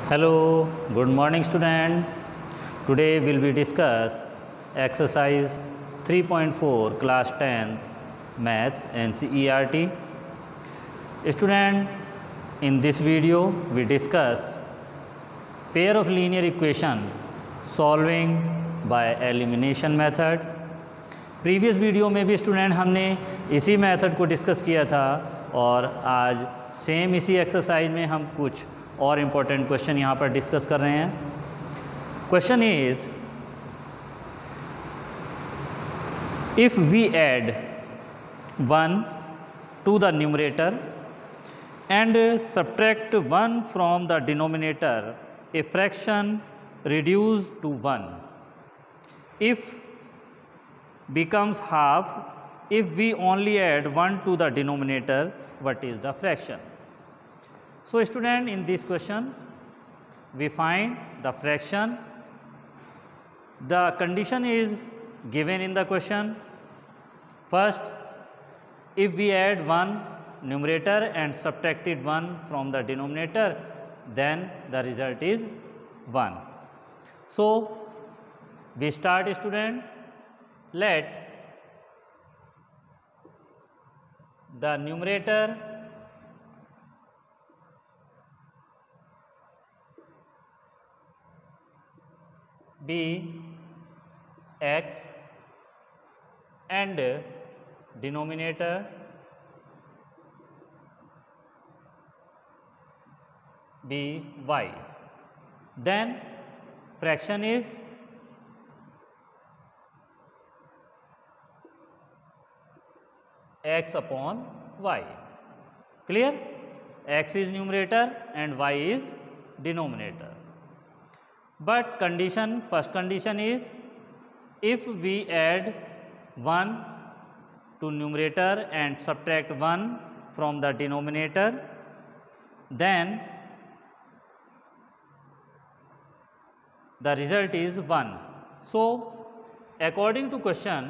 Hello, good morning student. Today will be discuss exercise 3.4 class 10th math NCERT. Student, in this video we discuss pair of linear equation solving by elimination method. Previous video में भी student हमने इसी method को discuss किया था और आज same इसी एक्सरसाइज में हम कुछ और इम्पोर्टेंट क्वेश्चन यहाँ पर डिस्कस कर रहे हैं. Question is if we add 1 to the numerator and subtract 1 from the denominator a fraction reduce to 1 if becomes half if we only add 1 to the denominator. What is the fraction? So student, in this question we find the fraction. The condition is given in the question. First, if we add 1 numerator and subtracted 1 from the denominator, then the result is 1. So we start, student. Let the numerator be x and denominator be y. Then fraction is x upon y. Clear? X is numerator and y is denominator. But condition, first condition is if we add 1 to numerator and subtract 1 from the denominator, then the result is 1. So according to question,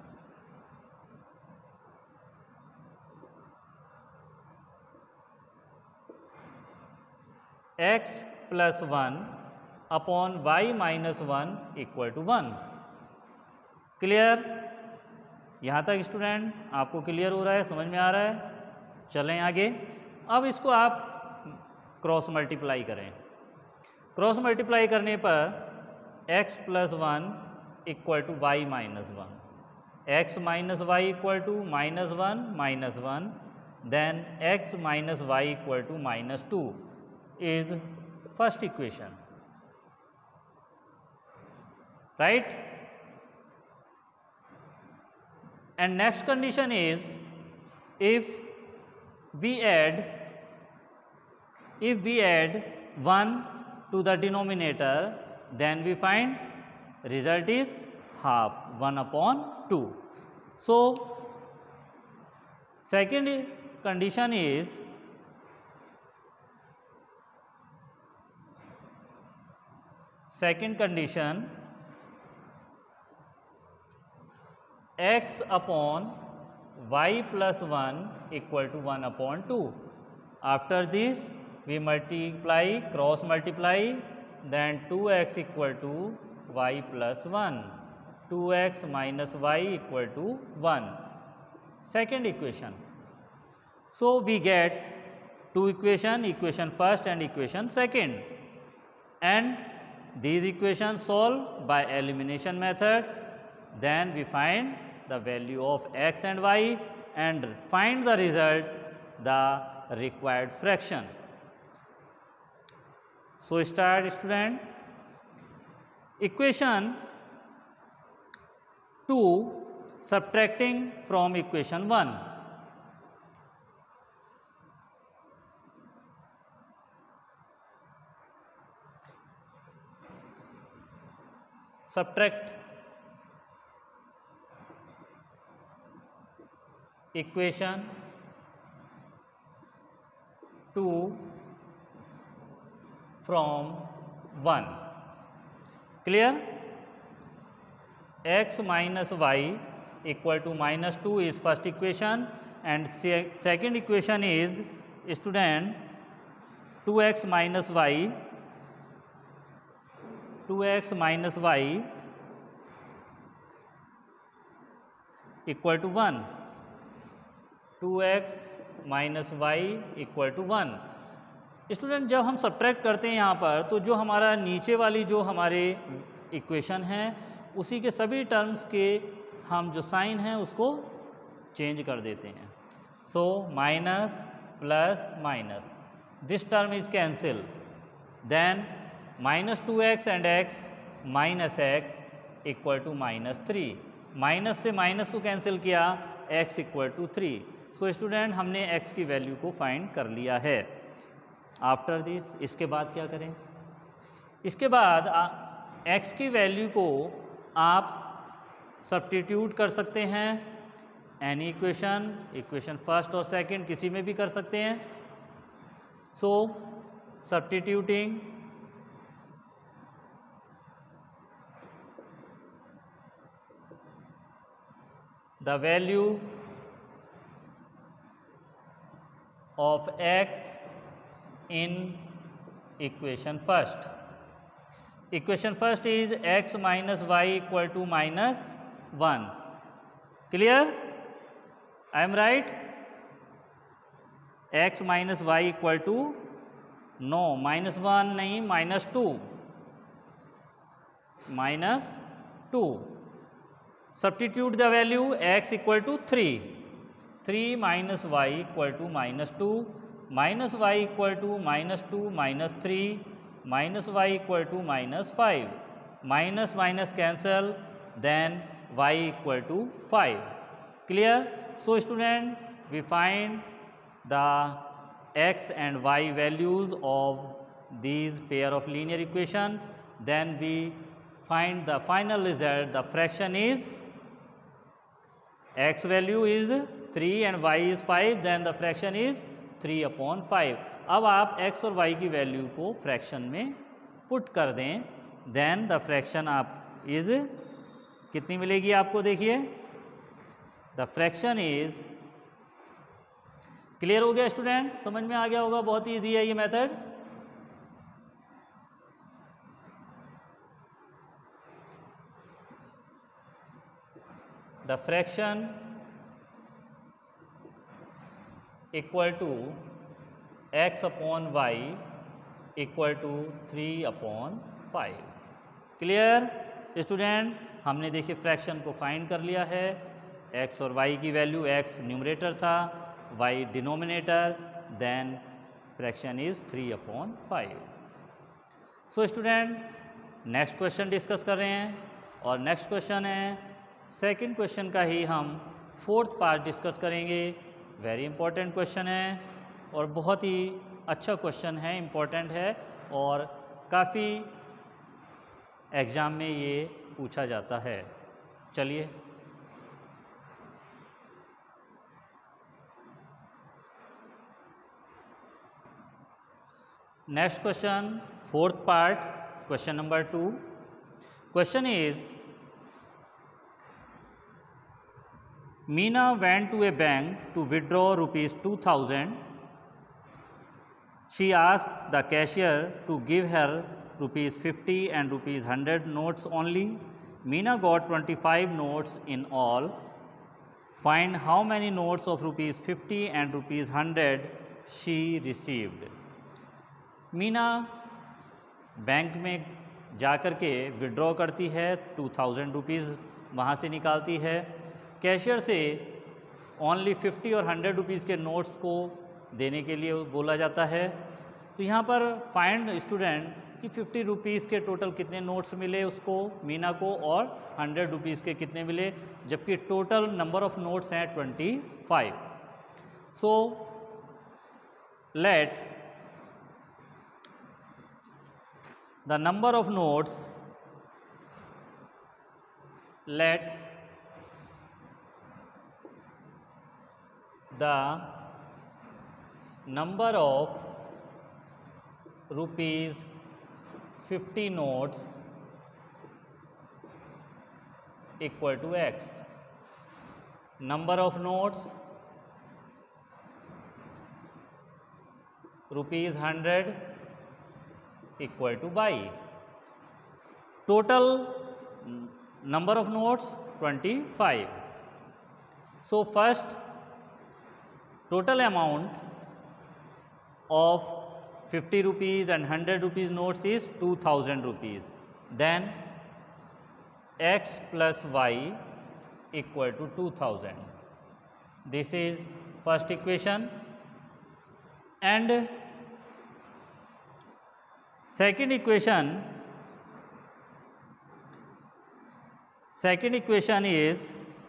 x plus 1 upon y minus 1 equal to 1. Clear? यहाँ तक student आपको clear हो रहा है, समझ में आ रहा है? चलें आगे. अब इसको आप क्रॉस मल्टीप्लाई करें. क्रॉस मल्टीप्लाई करने पर x plus 1 equal to y minus 1, x minus y equal to minus one, then x minus y equal to -2 is first equation, right? And next condition is if we add 1 to the denominator, then we find result is half, 1 upon 2. So second condition is x upon y plus 1 equal to 1 upon 2. After this we multiply, cross multiply, then 2x equal to y plus 1, 2x minus y equal to 1. Second equation. So we get two equation first and equation second, and these equations solved by elimination method. Then we find the value of x and y and find the result, the required fraction. So start, student. Equation 2 subtracting from equation 1. Subtract equation 2 from 1. Clear? X minus y equal to -2 is first equation, and second equation is, student, 2x minus y 2x minus y equal to 1, 2x minus y equal to 1। Student जब हम subtract करते हैं यहाँ पर, तो जो हमारा नीचे वाली जो हमारे इक्वेशन है उसी के सभी टर्म्स के हम जो साइन हैं उसको चेंज कर देते हैं। So minus plus minus, this term is cancel, then minus 2x and x minus x equal to minus 3, minus से माइनस को कैंसिल किया, x equal to 3। So student हमने x की वैल्यू को फाइंड कर लिया है। आफ्टर दिस, इसके बाद क्या करें? इसके बाद x की वैल्यू को आप सब्स्टिट्यूट कर सकते हैं एनी इक्वेशन फर्स्ट और सेकंड किसी में भी कर सकते हैं। So substituting the value of x in equation first. Equation first is x minus y equal to minus 1. Clear? I am right? x minus y equal to, no, minus 1 नहीं, minus 2, minus 2. Substitute the value x equal to 3. 3 minus y equal to minus 2, minus y equal to minus 2 minus 3, minus y equal to minus 5, minus minus cancel, then y equal to 5. Clear? So student, we find the x and y values of these pair of linear equation, then we find the final result. The fraction is x value is 3 and y is 5, then the fraction is 3/5। अब आप x और y की value को fraction में put कर दें, then the fraction आप is कितनी मिलेगी आपको? देखिए द फ्रैक्शन इज, क्लियर हो गया स्टूडेंट? समझ में आ गया होगा, बहुत ईजी है ये method. The fraction equal to x/y equal to 3/5। Clear student? हमने देखिए फ्रैक्शन को फाइंड कर लिया है। x और y की वैल्यू, x न्यूमरेटर था, y denominator, then fraction is 3/5। So student next question discuss कर रहे हैं, और नेक्स्ट क्वेश्चन है सेकंड क्वेश्चन का ही हम फोर्थ पार्ट डिस्कस करेंगे। वेरी इंपॉर्टेंट क्वेश्चन है और बहुत ही अच्छा क्वेश्चन है, इम्पॉर्टेंट है, और काफ़ी एग्ज़ाम में ये पूछा जाता है। चलिए next question, fourth part, question number 2। Question is, Meena went to a bank to withdraw rupees 2000. She asked the cashier to give her rupees 50 and rupees 100 notes only. Meena got 25 notes in all. Find how many notes of rupees 50 and rupees 100 she received. Meena bank में जाकर के withdraw करती है, 2000 rupees वहाँ से निकालती है। Cashier से ओनली 50 और 100 रुपीज़ के नोट्स को देने के लिए बोला जाता है। तो यहाँ पर फाइंड स्टूडेंट कि 50 रुपीज़ के टोटल कितने नोट्स मिले उसको, मीना को, और 100 रुपीज़ के कितने मिले, जबकि टोटल नंबर ऑफ नोट्स हैं 25। So let the number of notes, let the number of rupees 50 notes equal to x. Number of notes rupees 100 equal to y. total number of notes 25. So first total amount of 50 rupees and 100 rupees notes is 2000 rupees. Then x plus y equal to 2000. This is first equation. And second equation is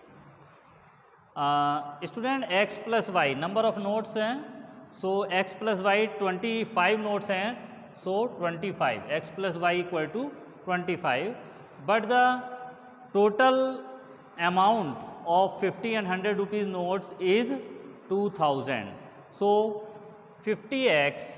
student x plus y number of notes हैं. So x plus y 25 notes हैं. So 25 x plus y equal to 25. But the total amount of 50 and 100 rupees notes is 2000. So 50x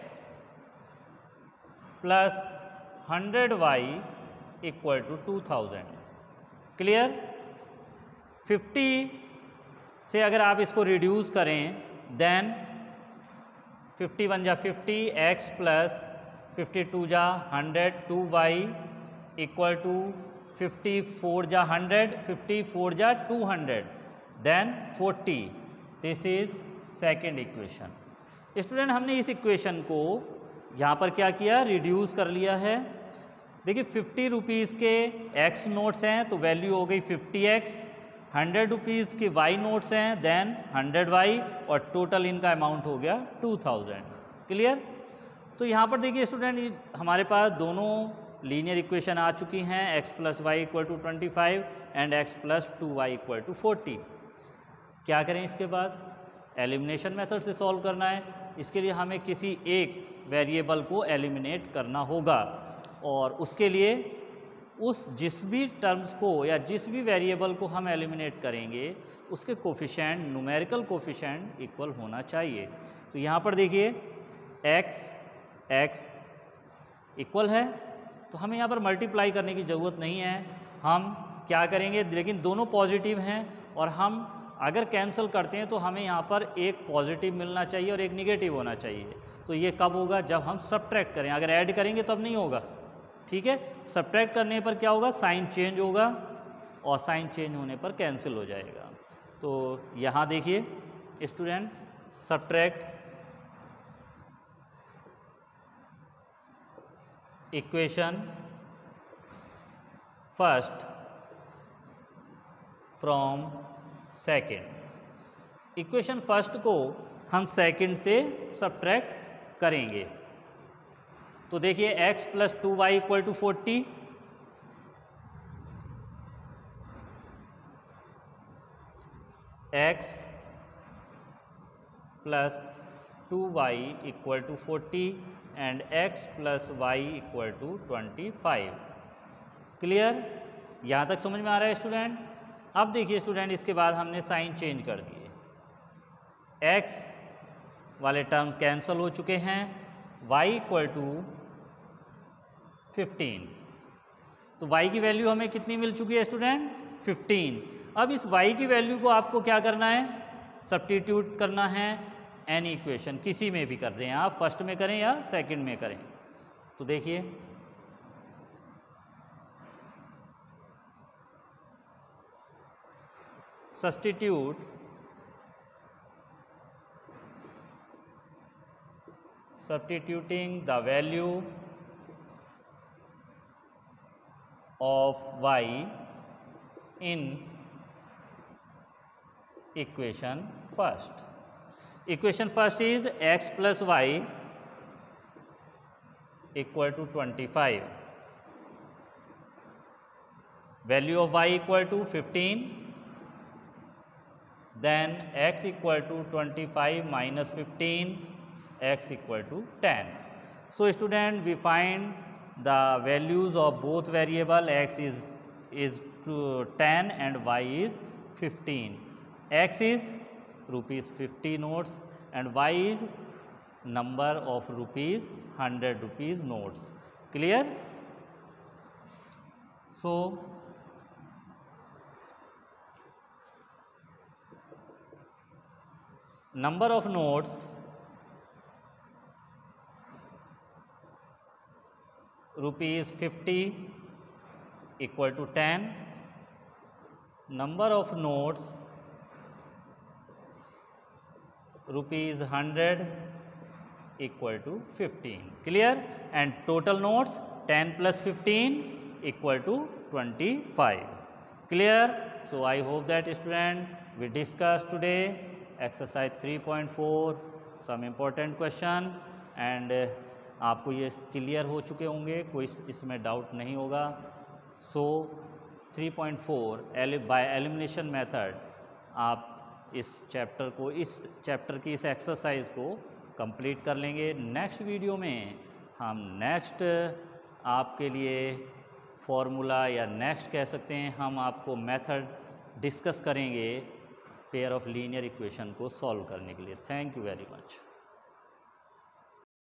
plus 100y equal to 2000. Clear? 50 से अगर आप इसको reduce करें then 51 जा 50 x plus 52 जा 100 2y equal to 54 जा 100 54 जा 200 then 40. This is second equation. Student हमने इस इक्वेशन को यहाँ पर क्या किया, रिड्यूस कर लिया है. देखिए 50 रुपीज़ के x नोट्स हैं तो वैल्यू हो गई 50x. 100 रुपीज़ के y नोट्स हैं देन 100y और टोटल इनका अमाउंट हो गया 2000. क्लियर? तो यहाँ पर देखिए स्टूडेंट हमारे पास दोनों लीनियर इक्वेशन आ चुकी हैं. x plus y equal to 25 and x plus 2y equal to 40. क्या करें इसके बाद? एलिमिनेशन मेथड से सॉल्व करना है. इसके लिए हमें किसी एक वेरिएबल को एलिमिनेट करना होगा और उसके लिए जिस भी टर्म्स को या जिस भी वेरिएबल को हम एलिमिनेट करेंगे उसके कोफिशिएंट न्यूमेरिकल कोफिशिएंट इक्वल होना चाहिए. तो यहाँ पर देखिए x इक्वल है तो हमें यहाँ पर मल्टीप्लाई करने की ज़रूरत नहीं है. हम क्या करेंगे, लेकिन दोनों पॉजिटिव हैं और हम अगर कैंसिल करते हैं तो हमें यहाँ पर एक पॉजिटिव मिलना चाहिए और एक निगेटिव होना चाहिए. तो ये कब होगा, जब हम सब्ट्रैक्ट करें. अगर ऐड करेंगे तब नहीं होगा. ठीक है, सब्ट्रैक्ट करने पर क्या होगा, साइन चेंज होगा और साइन चेंज होने पर कैंसिल हो जाएगा. तो यहाँ देखिए student subtract equation first from second. Equation first को हम सेकेंड से सब्ट्रैक्ट करेंगे. तो देखिए x plus 2y equal to 40. x plus 2y equal to 40 and x plus y equal to 25. Clear? यहाँ तक समझ में आ रहा है स्टूडेंट? अब देखिए स्टूडेंट इसके बाद हमने साइन चेंज कर दिए. x वाले टर्म कैंसल हो चुके हैं. y equal to 15. तो y की वैल्यू हमें कितनी मिल चुकी है स्टूडेंट? 15. अब इस y की वैल्यू को आपको क्या करना है, सब्स्टिट्यूट करना है एनी इक्वेशन, किसी में भी कर दें आप, फर्स्ट में करें या सेकंड में करें. तो देखिए substituting the value of y in equation first. Equation first is x plus y equal to 25. Value of y equal to 15. Then x equal to 25 minus 15, x equal to 10. So student, we find the values of both variable. X is 10 and y is 15. X is rupees 50 notes and y is number of rupees 100 rupees notes. Clear? So number of notes rupees 50 equal to 10, number of notes rupees 100 equal to 15. Clear? And total notes 10 plus 15 equal to 25. Clear? So I hope that student we discussed today exercise 3.4 some important question and आपको ये clear हो चुके होंगे, कोई इसमें doubt नहीं होगा. सो 3.4 by elimination method आप इस चैप्टर की इस एक्सरसाइज को कंप्लीट कर लेंगे. नेक्स्ट वीडियो में हम नेक्स्ट आपके लिए फॉर्मूला या नेक्स्ट कह सकते हैं हम आपको मेथड डिस्कस करेंगे पेयर ऑफ लीनियर इक्वेशन को सॉल्व करने के लिए. Thank you very much.